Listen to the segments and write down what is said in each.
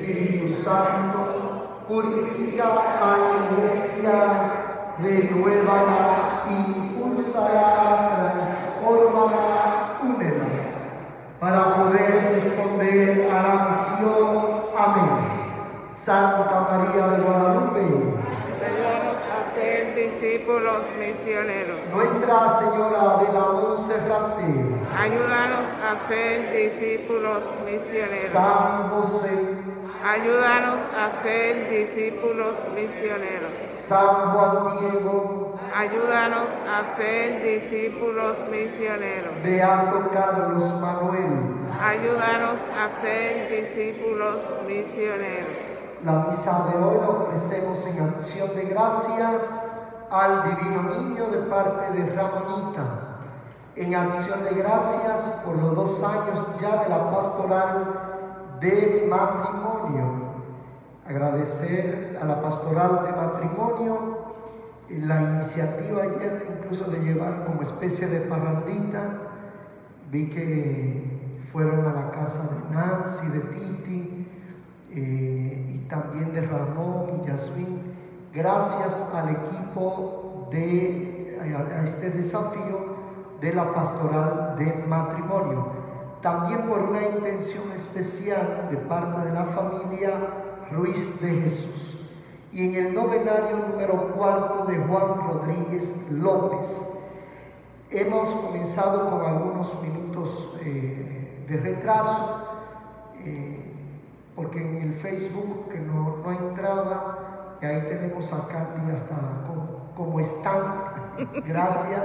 Espíritu Santo, purifica a la Iglesia, renuévala, impúlsala, transfórmala, únela, para poder responder a la misión. Amén. Santa María de Guadalupe, ayúdanos a ser discípulos misioneros. Nuestra Señora de la Monserrate, Ayúdanos a ser discípulos misioneros. San José, Ayúdanos a ser discípulos misioneros. San Juan Diego, Ayúdanos a ser discípulos misioneros. Beato Carlos Manuel. Ayúdanos a ser discípulos misioneros. La misa de hoy la ofrecemos en acción de gracias al Divino Niño de parte de Ramonita, en acción de gracias por los 2 años ya de la pastoral de matrimonio. Agradecer a la pastoral de matrimonio la iniciativa ayer incluso de llevar como especie de parrandita. Vi que fueron a la casa de Nancy, de Titi, y también de Ramón y Yasmín. Gracias al equipo a este desafío de la pastoral de matrimonio. También por una intención especial de parte de la familia Ruiz de Jesús. Y en el novenario número 4 de Juan Rodríguez López. Hemos comenzado con algunos minutos de retraso, porque en el Facebook que no entraba, y ahí tenemos a Candy hasta como están, gracias,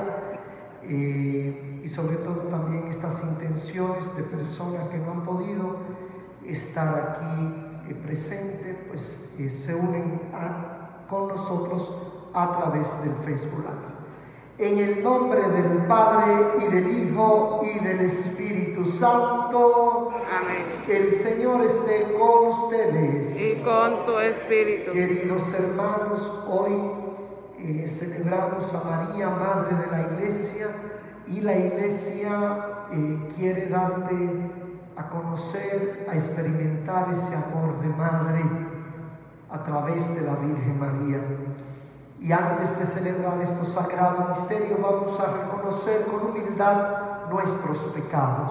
y sobre todo también estas intenciones de personas que no han podido estar aquí presentes, pues se unen con nosotros a través del Facebook Live. En el nombre del Padre, y del Hijo, y del Espíritu Santo. Amén. El Señor esté con ustedes. Y con tu espíritu. Queridos hermanos, hoy celebramos a María, Madre de la Iglesia, y la Iglesia quiere darte a conocer, a experimentar ese amor de Madre a través de la Virgen María. Y antes de celebrar estos sagrados misterios, vamos a reconocer con humildad nuestros pecados.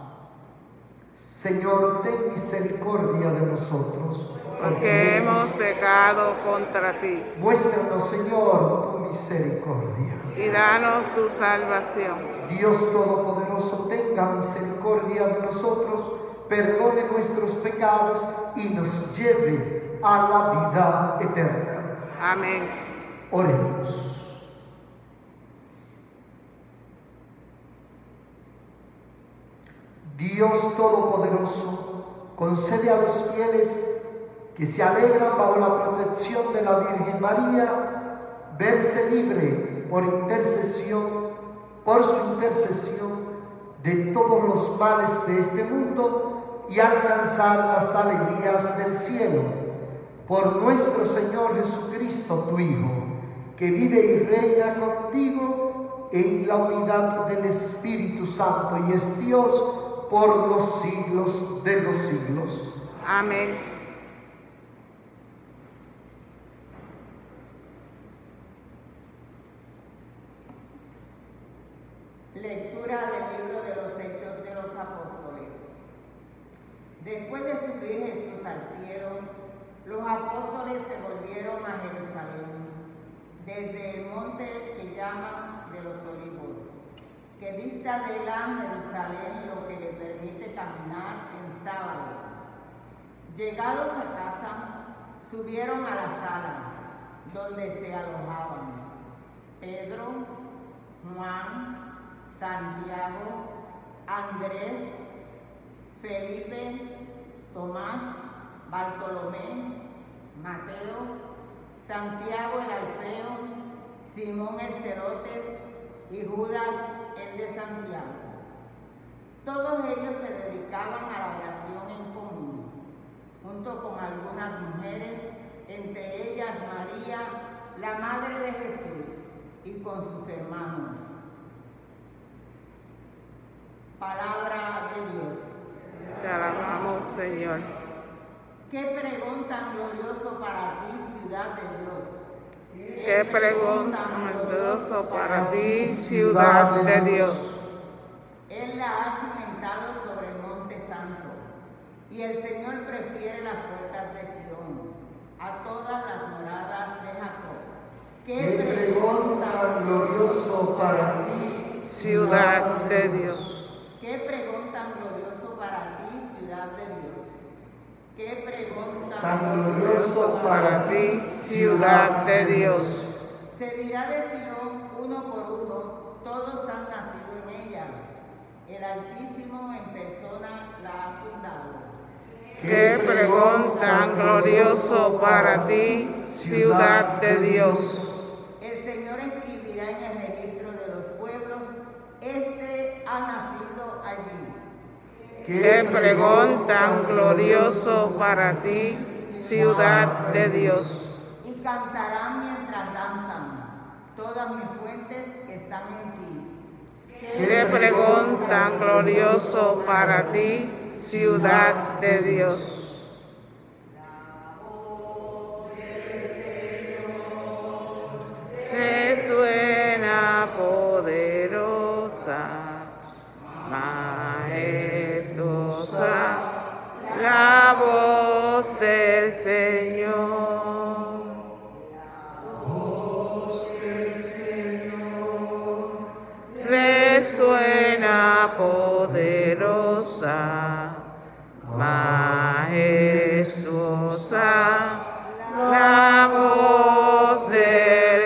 Señor, ten misericordia de nosotros, porque hemos pecado contra ti. Muéstranos, Señor, tu misericordia. Y danos tu salvación. Dios Todopoderoso, tenga misericordia de nosotros, perdone nuestros pecados y nos lleve a la vida eterna. Amén. Oremos. Dios Todopoderoso, concede a los fieles que se alegran bajo la protección de la Virgen María, verse libre por su intercesión de todos los males de este mundo y alcanzar las alegrías del cielo. Por nuestro Señor Jesucristo, tu Hijo, que vive y reina contigo en la unidad del Espíritu Santo y es Dios por los siglos de los siglos. Amén. Lectura del libro de los Hechos de los Apóstoles. Después de subir Jesús al cielo, los apóstoles se volvieron a Jerusalén, desde el monte que llaman de los Olivos, que dista de la Jerusalén lo que le permite caminar en sábado. Llegados a casa, subieron a la sala, donde se alojaban Pedro, Juan, Santiago, Andrés, Felipe, Tomás, Bartolomé, Mateo, Santiago el Alfeo, Simón el Celotes y Judas el de Santiago. Todos ellos se dedicaban a la oración en común, junto con algunas mujeres, entre ellas María, la Madre de Jesús, y con sus hermanos. Palabra de Dios. Te alabamos, Señor. Qué pregón tan glorioso para ti, ciudad de Dios. Qué pregón tan glorioso para ti, ciudad de Dios. Él la ha cimentado sobre el monte santo, y el Señor prefiere las puertas de Sion a todas las moradas de Jacob. Qué pregón tan glorioso para ti, Ciudad de Dios. Qué pregón tan glorioso para ti, ciudad de Dios. Qué pregón tan glorioso Para ti, ciudad de Dios. Se dirá de Sion uno por uno, todos han nacido en ella. El Altísimo en persona la ha fundado. Qué pregón tan glorioso para ti, ciudad de Dios. El Señor escribirá en el registro de los pueblos, este ha nacido allí. Qué pregón tan glorioso para ti, ciudad de Dios. Y cantarán mientras danzan, todas mis fuentes están en ti. Qué pregón tan glorioso para ti, ciudad de Dios. Resuena poderosa, majestuosa, la voz del Señor. Resuena poderosa, majestuosa, la voz del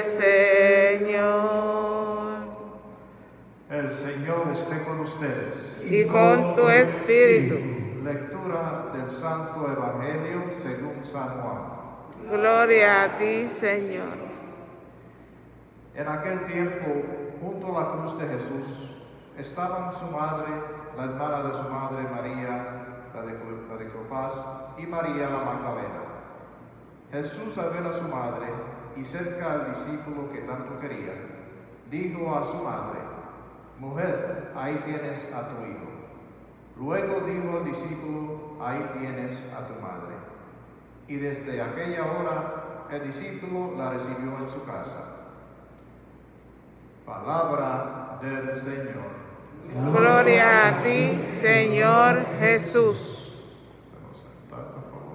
Señor. El Señor esté con ustedes. Y con tu espíritu. Lectura del Santo Evangelio según San Juan. Gloria a ti, Señor. En aquel tiempo, junto a la cruz de Jesús, estaban su madre, la hermana de su madre María, la de Cleofás, y María la Magdalena. Jesús al ver a su madre y cerca al discípulo que tanto quería, dijo a su madre: Mujer, ahí tienes a tu hijo. Luego dijo al discípulo: Ahí tienes a tu madre. Y desde aquella hora el discípulo la recibió en su casa. Palabra del Señor. Gloria a ti, Señor Jesús. Podemos sentar, por favor.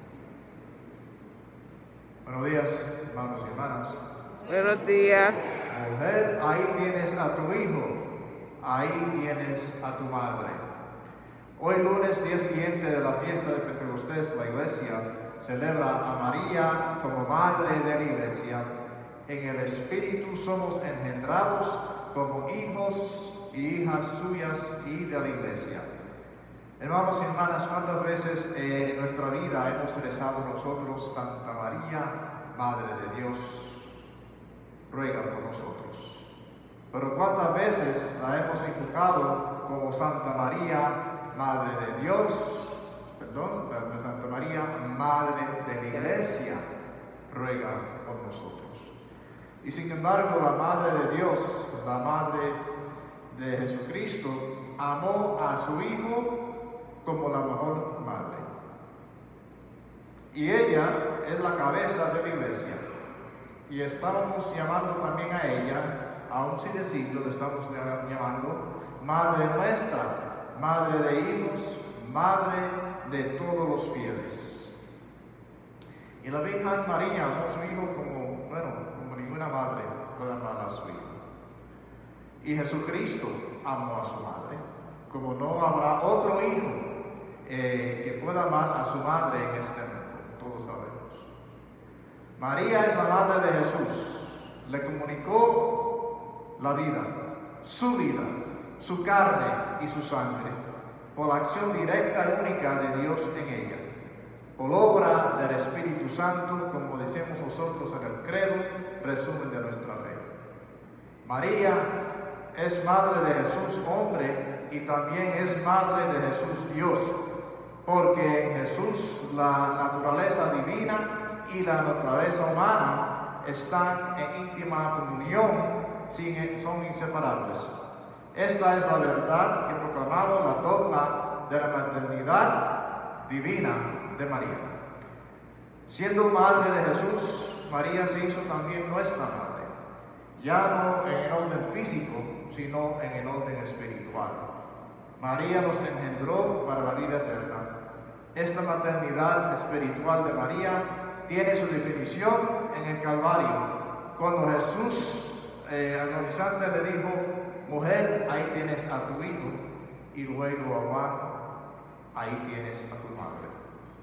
Buenos días, hermanos y hermanas. Buenos días. Mujer, ahí tienes a tu hijo, ahí tienes a tu madre. Hoy lunes, día siguiente de la fiesta de Pentecostés, la iglesia celebra a María como madre de la iglesia. En el Espíritu somos engendrados como hijos y hijas suyas y de la iglesia. Hermanos y hermanas, ¿cuántas veces en nuestra vida hemos rezado nosotros: Santa María, Madre de Dios, ruega por nosotros? Pero ¿cuántas veces la hemos invocado como Santa María, Madre de Dios? Santa María, Madre de la iglesia, ruega por nosotros. Y sin embargo, la Madre de Dios, la Madre de Jesucristo, amó a su Hijo como la mejor madre. Y ella es la cabeza de la iglesia. Y estábamos llamando también a ella, aún sin decirlo, le estamos llamando Madre nuestra, Madre de hijos, Madre de todos los fieles. Y la Virgen María amó a su Hijo como ninguna madre puede amar a su Hijo. Y Jesucristo amó a su madre, como no habrá otro hijo que pueda amar a su madre en este mundo, todos sabemos. María es la madre de Jesús, le comunicó la vida, su carne y su sangre, por la acción directa y única de Dios en ella, por obra del Espíritu Santo, como decimos nosotros en el credo, resumen de nuestra fe. María es madre de Jesús hombre y también es madre de Jesús Dios, porque en Jesús la naturaleza divina y la naturaleza humana están en íntima comunión, son inseparables. Esta es la verdad que proclamamos la dogma de la maternidad divina de María. Siendo madre de Jesús, María se hizo también nuestra madre, ya no en el orden físico, sino en el orden espiritual. María nos engendró para la vida eterna. Esta maternidad espiritual de María tiene su definición en el Calvario, cuando Jesús agonizante le dijo: mujer, ahí tienes a tu hijo, y luego a Juan: ahí tienes a tu madre.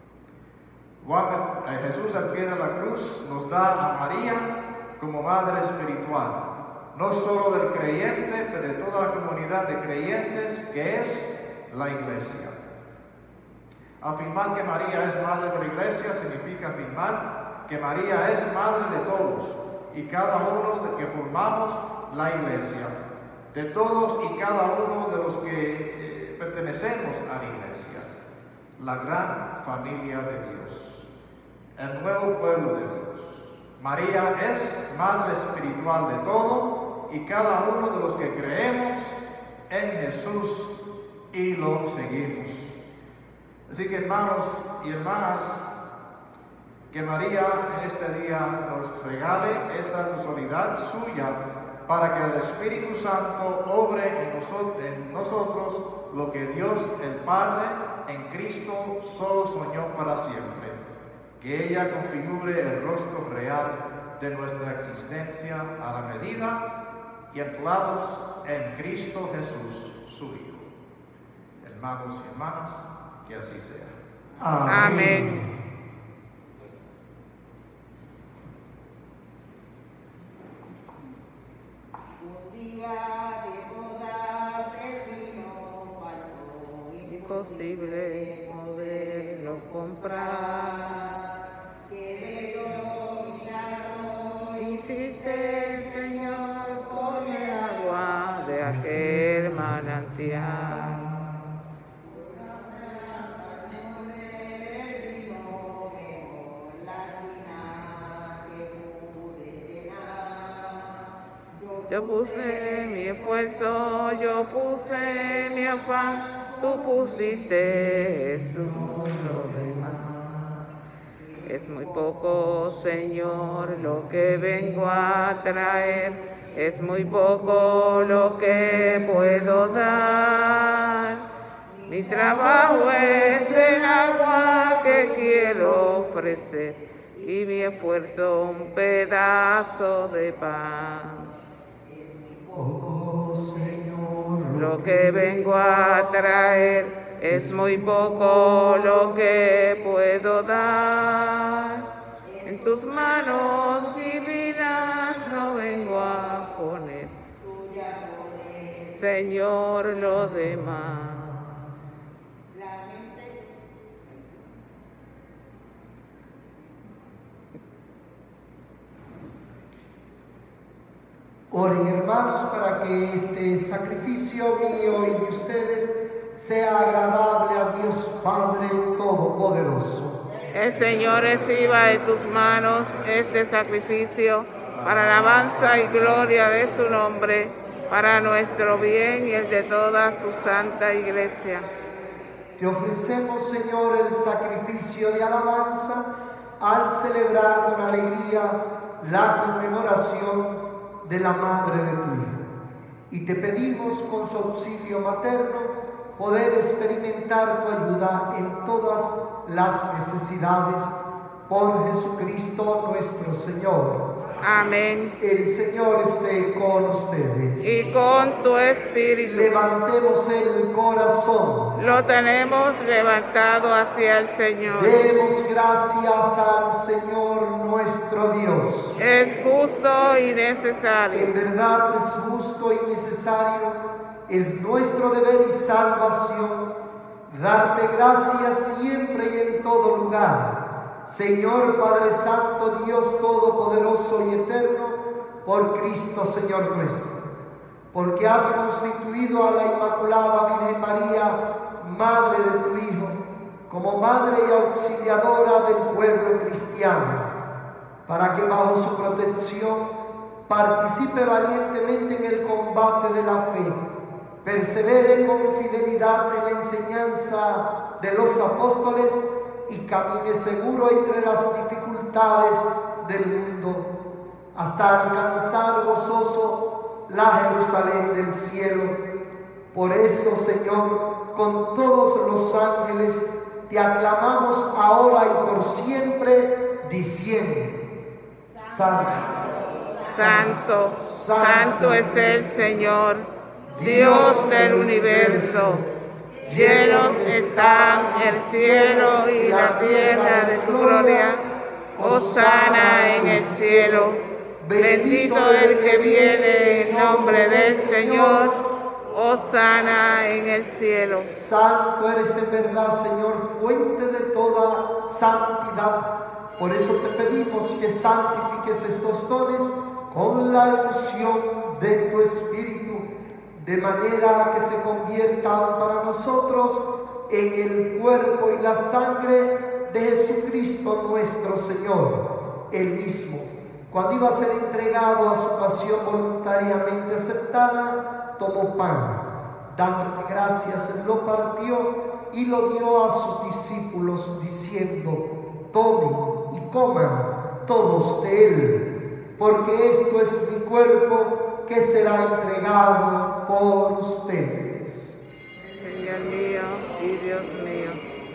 Jesús al pie de la cruz nos da a María como madre espiritual, no solo del creyente, pero de toda la comunidad de creyentes que es la iglesia. Afirmar que María es madre de la iglesia significa afirmar que María es madre de todos y cada uno de que formamos la iglesia, de todos y cada uno de los que pertenecemos a la iglesia, la gran familia de Dios, el nuevo pueblo de Dios. María es madre espiritual de todo y cada uno de los que creemos en Jesús y lo seguimos. Así que, hermanos y hermanas, que María en este día nos regale esa personalidad suya para que el Espíritu Santo obre en nosotros lo que Dios el Padre en Cristo solo soñó para siempre. Que ella configure el rostro real de nuestra existencia a la medida y anclados en Cristo Jesús, su Hijo. Hermanos y hermanas, que así sea. Amén. Un día de bodas el vino faltó, Imposible poderlo comprar. que bello milagro Hiciste, Señor, con el agua de aquel manantial. Yo puse mi esfuerzo, yo puse mi afán, tú pusiste Jesús lo demás. Es muy poco, Señor, lo que vengo a traer, es muy poco lo que puedo dar. Mi trabajo es el agua que quiero ofrecer y mi esfuerzo un pedazo de pan. Oh Señor, Lo que vengo a traer es muy poco lo que puedo dar. En tus manos divinas lo vengo a poner, Señor, lo demás. oren, hermanos, para que este sacrificio mío y de ustedes sea agradable a Dios Padre Todopoderoso. El Señor reciba de tus manos este sacrificio para alabanza y gloria de su nombre, para nuestro bien y el de toda su santa iglesia. Te ofrecemos, Señor, el sacrificio de alabanza al celebrar con alegría la conmemoración de la Madre de tu Hijo. Y te pedimos con su auxilio materno poder experimentar tu ayuda en todas las necesidades por Jesucristo nuestro Señor. Amén. El Señor esté con ustedes. Y con tu espíritu. Levantemos el corazón. Lo tenemos levantado hacia el Señor. Demos gracias al Señor nuestro Dios. Es justo y En necesario. verdad es justo y necesario, es nuestro deber y salvación, darte gracias siempre y en todo lugar, Señor Padre Santo, Dios Todopoderoso y Eterno, por Cristo Señor nuestro, porque has constituido a la Inmaculada Virgen María, Madre de tu Hijo, como Madre y auxiliadora del pueblo cristiano, para que bajo su protección participe valientemente en el combate de la fe, persevere con fidelidad en la enseñanza de los apóstoles y camine seguro entre las dificultades del mundo, hasta alcanzar gozoso la Jerusalén del cielo. Por eso, Señor, con todos los ángeles, te aclamamos ahora y por siempre, diciendo: Santo, Santo, Santo es el Señor, Dios del universo. Llenos están el cielo y la tierra de tu gloria. Hosana en el cielo. Bendito el que viene en nombre del Señor. Hosana en el cielo. Santo eres en verdad, Señor, fuente de toda santidad. Por eso te pedimos que santifiques estos dones con la efusión de tu Espíritu, de manera que se conviertan para nosotros en el cuerpo y la sangre de Jesucristo nuestro Señor. Él mismo, cuando iba a ser entregado a su pasión voluntariamente aceptada, tomó pan, dándote gracias, lo partió y lo dio a sus discípulos, diciendo: tomen y coman todos de él, porque esto es mi cuerpo que será entregado por ustedes. Señor mío y Dios mío.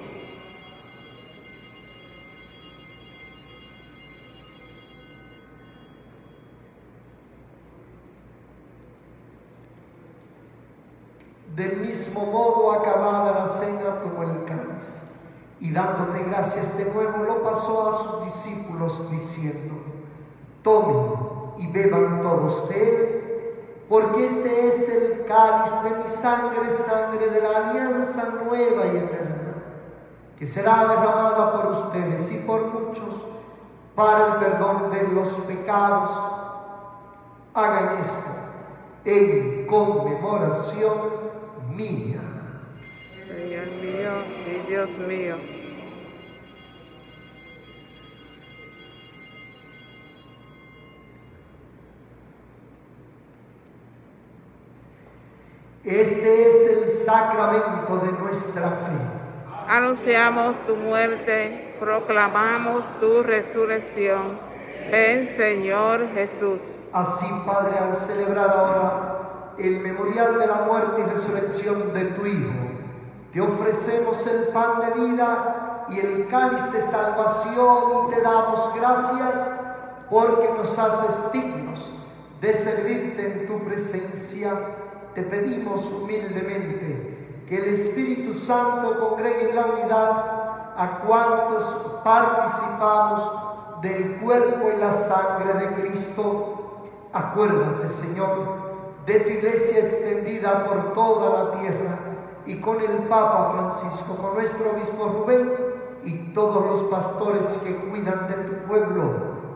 Del mismo modo, acabada la cena, tomó el cáliz y dándote gracias de nuevo, lo pasó a sus discípulos, diciendo: tomen y beban todos de él, porque este es el cáliz de mi sangre, sangre de la alianza nueva y eterna, que será derramada por ustedes y por muchos para el perdón de los pecados. Hagan esto en conmemoración mía. Señor mío y Dios mío. Este es el sacramento de nuestra fe. Anunciamos tu muerte, proclamamos tu resurrección. Ven, Señor Jesús. Así, Padre, al celebrar ahora el memorial de la muerte y resurrección de tu Hijo, te ofrecemos el pan de vida y el cáliz de salvación, y te damos gracias porque nos haces dignos de servirte en tu presencia. Te pedimos humildemente que el Espíritu Santo congregue en la unidad a cuantos participamos del cuerpo y la sangre de Cristo. Acuérdate, Señor, de tu iglesia extendida por toda la tierra, y con el Papa Francisco, con nuestro obispo Rubén y todos los pastores que cuidan de tu pueblo.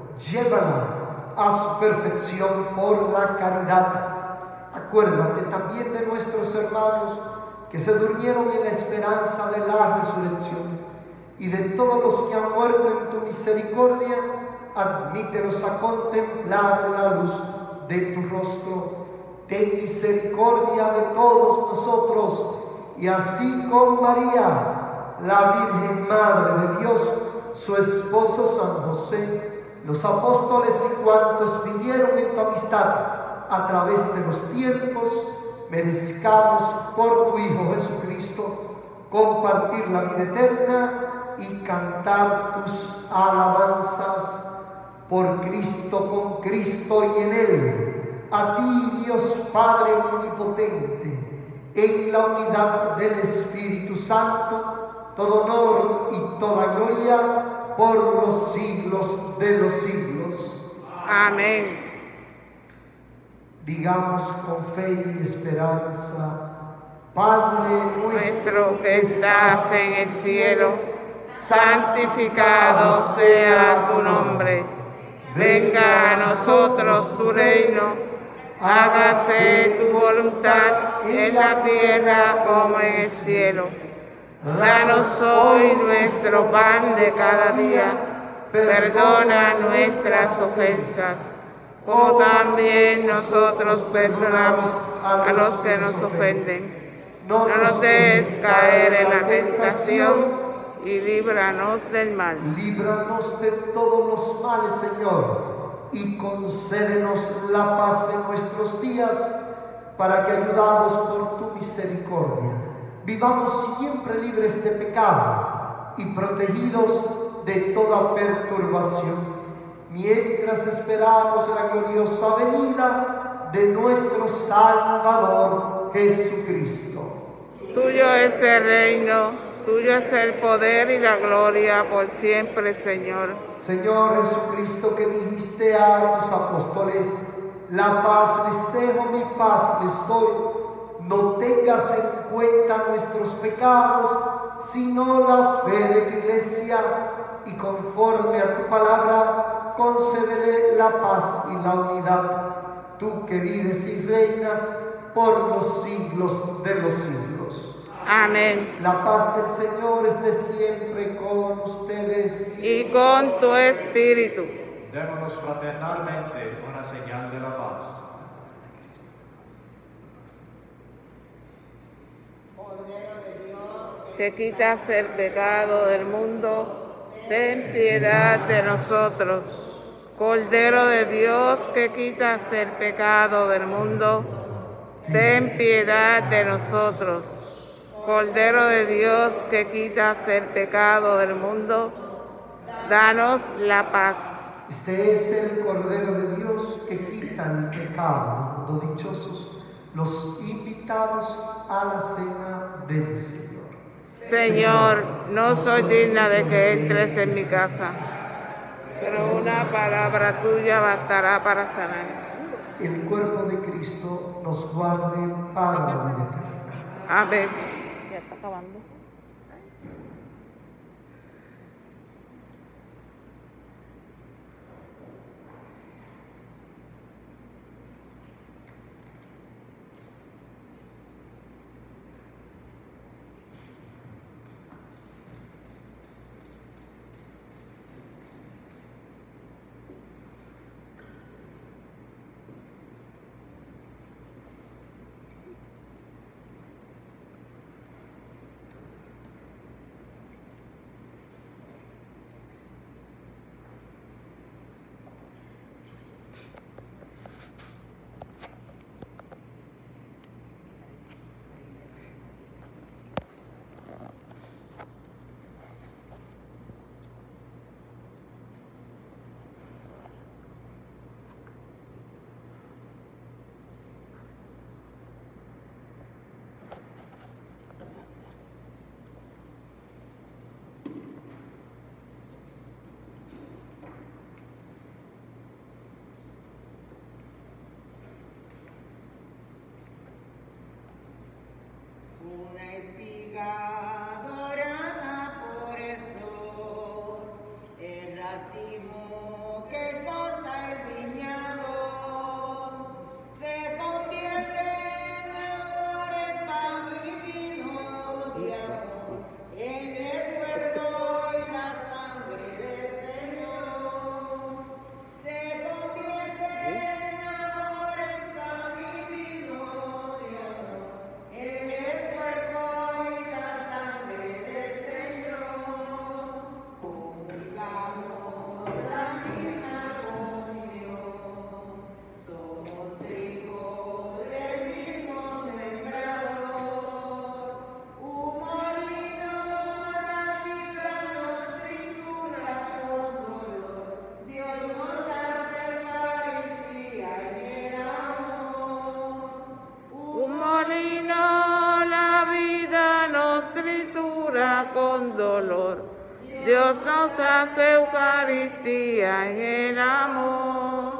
Llévala a su perfección por la caridad. Acuérdate también de nuestros hermanos que se durmieron en la esperanza de la resurrección, y de todos los que han muerto en tu misericordia. Admítelos a contemplar la luz de tu rostro. Ten misericordia de todos nosotros, y así con María, la Virgen Madre de Dios, su esposo San José, los apóstoles y cuantos vivieron en tu amistad a través de los tiempos, merezcamos por tu Hijo Jesucristo compartir la vida eterna y cantar tus alabanzas. Por Cristo, con Cristo y en Él, a ti, Dios Padre omnipotente, en la unidad del Espíritu Santo, todo honor y toda gloria por los siglos de los siglos. Amén. Digamos con fe y esperanza: Padre Nuestro que estás en el cielo, santificado sea tu nombre. Venga a nosotros tu reino, hágase tu voluntad en la tierra como en el cielo. Danos hoy nuestro pan de cada día, perdona nuestras ofensas, como también nosotros perdonamos a los que nos ofenden. No nos dejes caer en la tentación y líbranos del mal. Líbranos de todos los males, Señor, y concédenos la paz en nuestros días, para que, ayudados por tu misericordia, vivamos siempre libres de pecado y protegidos de toda perturbación, mientras esperamos la gloriosa venida de nuestro Salvador Jesucristo. Tuyo es el reino, tuyo es el poder y la gloria por siempre, Señor. Señor Jesucristo, que dijiste a tus apóstoles: la paz les dejo, mi paz les doy. No tengas en cuenta nuestros pecados, sino la fe de tu iglesia, y conforme a tu palabra, concédele la paz y la unidad. Tú que vives y reinas por los siglos de los siglos. Amén. La paz del Señor esté siempre con ustedes. Y con tu espíritu. Démonos fraternalmente una señal de la paz. Cordero de Dios, Que quitas el pecado del mundo, ten piedad de nosotros. Cordero de Dios, que quitas el pecado del mundo, ten piedad de nosotros. Cordero de Dios, que quitas el pecado del mundo, danos la paz. Este es el Cordero de Dios que quita el pecado del mundo. Dichosos los invitados a la cena del Señor. Señor, no soy digna de que entres en mi casa, pero una palabra tuya bastará para sanar. El cuerpo de Cristo nos guarde para la vida eterna. Amén. Ya está acabando. una espiga dorada por el sol, el racimo que corta el viñado, se convierte en amor, en pan y vino de amor, en el cuerpo y la sangre del Señor. Se convierte en amor, en pan y vino de amor, en el cuerpo y la sangre del Señor. Comulgamos la misma comunión, somos trigo del mismo sembrador. Un molino la vida nos tritura con dolor, Dios nos hace Eucaristía en el amor. Un molino la vida nos tritura con dolor. Dios nos hace Eucaristía en el amor.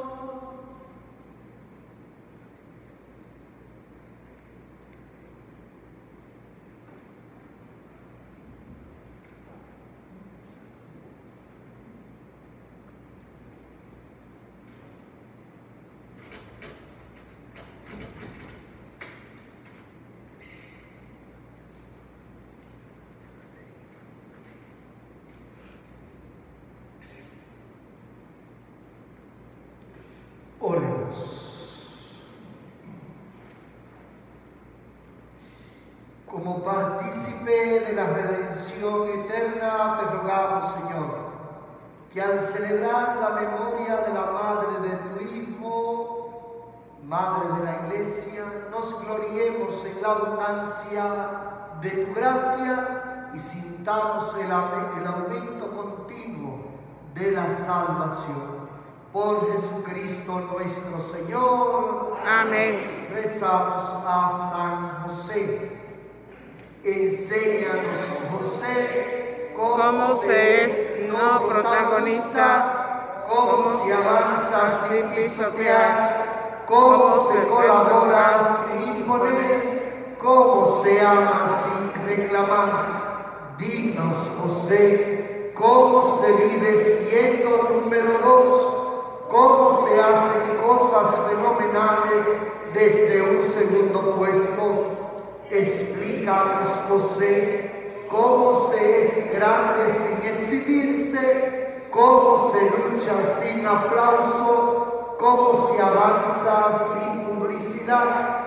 como partícipe de la redención eterna, te rogamos, Señor, que al celebrar la memoria de la madre de tu Hijo, madre de la Iglesia, nos gloriemos en la abundancia de tu gracia y sintamos el aumento continuo de la salvación. Por Jesucristo nuestro Señor. Amén. Rezamos a San José. Enséñanos, José, cómo se es no protagonista, cómo se avanza sin pisotear, cómo se colabora sin imponer, cómo se ama sin reclamar. Dinos, José, cómo se vive siendo número 2, cómo se hacen cosas fenomenales desde un segundo puesto. Explícanos, José, cómo se es grande sin exhibirse, cómo se lucha sin aplauso, cómo se avanza sin publicidad,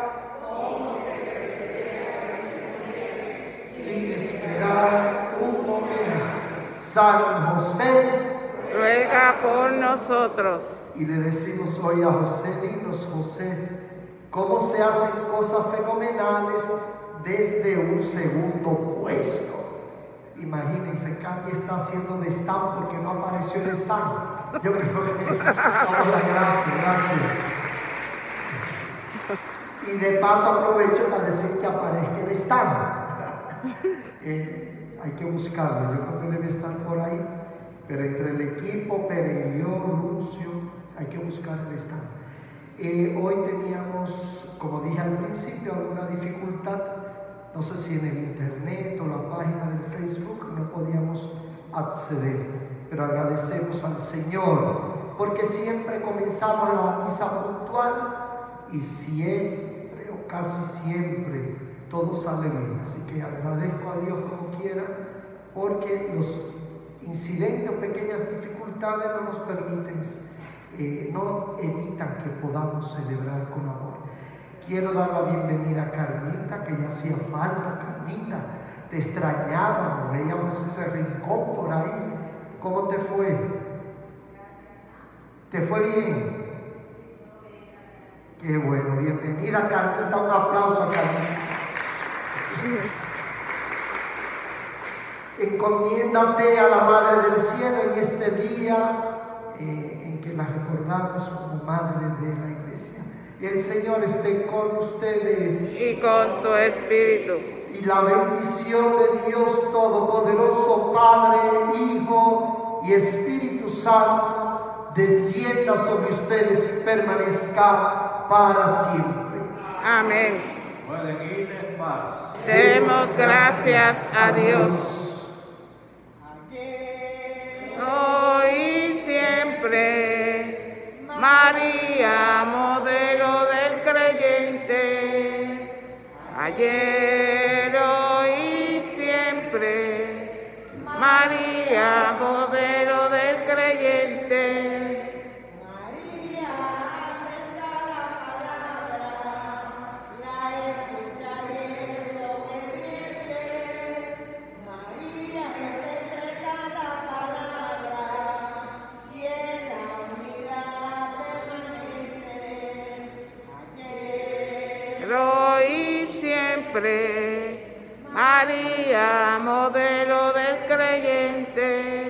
sin esperar un homenaje. San José, Ruega por nosotros. y le decimos hoy a José, dinos, José, cómo se hacen cosas fenomenales desde un segundo puesto. Imagínense, Candy está haciendo de stand porque no apareció el stand. Yo creo que gracias. Y de paso aprovecho para decir que aparezca el stand. Hay que buscarlo, yo creo que debe estar por ahí. Pero entre el equipo, Pere y yo, Lucio, hay que buscar el stand. Hoy teníamos, como dije al principio, alguna dificultad, no sé si en el internet o la página del Facebook no podíamos acceder, pero agradecemos al Señor, porque siempre comenzamos la misa puntual y siempre o casi siempre todo sale bien. Así que agradezco a Dios como quiera, porque los incidentes o pequeñas dificultades no nos permiten, no evitan que podamos celebrar con amor. Quiero dar la bienvenida a Carmita, que ya hacía falta. Carmita, te extrañábamos, veíamos ese rincón por ahí. ¿Cómo te fue? ¿Te fue bien? Qué bueno, bienvenida Carmita, un aplauso a Carmita. Encomiéndate a la Madre del Cielo en este día en que la recordamos como Madre de la Iglesia. Y el Señor esté con ustedes. Y con tu espíritu. Y la bendición de Dios Todopoderoso, Padre, Hijo y Espíritu Santo, descienda sobre ustedes y permanezca para siempre. Amén. Pueden ir en paz. Demos gracias a Dios. Hoy y siempre, María, modelo del creyente. Ayer, hoy y siempre, María, modelo del creyente. Hoy y siempre, María, modelo del creyente.